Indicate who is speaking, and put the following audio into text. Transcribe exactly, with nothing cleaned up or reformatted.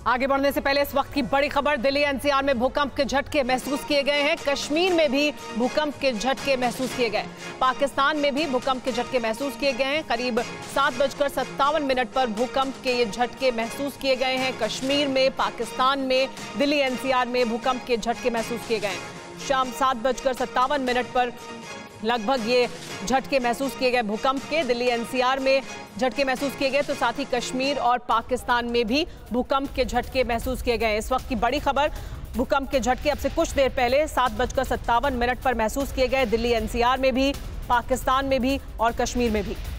Speaker 1: आगे बढ़ने से पहले इस वक्त की बड़ी खबर, दिल्ली एनसीआर में भूकंप के झटके महसूस किए गए हैं। कश्मीर में भी भूकंप के झटके महसूस किए गए। पाकिस्तान में भी भूकंप के झटके महसूस किए गए हैं। करीब सात बजकर सत्तावन मिनट पर भूकंप के ये झटके महसूस किए गए हैं। कश्मीर में, पाकिस्तान में, दिल्ली एनसीआर में भूकंप के झटके महसूस किए गए। शाम सात बजकर सत्तावन मिनट पर लगभग ये झटके महसूस किए गए भूकंप के। दिल्ली एनसीआर में झटके महसूस किए गए तो साथ ही कश्मीर और पाकिस्तान में भी भूकंप के झटके महसूस किए गए। इस वक्त की बड़ी खबर, भूकंप के झटके अब से कुछ देर पहले सात बजकर सत्तावन मिनट पर महसूस किए गए। दिल्ली एनसीआर में भी, पाकिस्तान में भी और कश्मीर में भी।